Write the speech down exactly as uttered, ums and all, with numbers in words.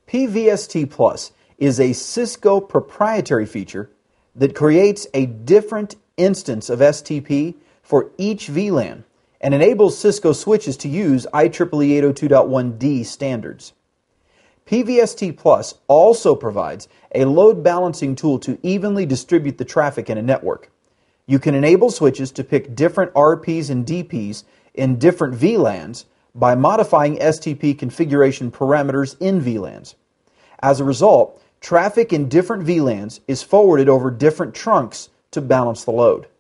P V S T Plus is a Cisco proprietary feature that creates a different instance of S T P for each V LAN and enables Cisco switches to use I triple E eight oh two dot one D standards. P V S T Plus also provides a load balancing tool to evenly distribute the traffic in a network. You can enable switches to pick different R Ps and D Ps in different V LANs by modifying S T P configuration parameters in V LANs. As a result, traffic in different V LANs is forwarded over different trunks to balance the load.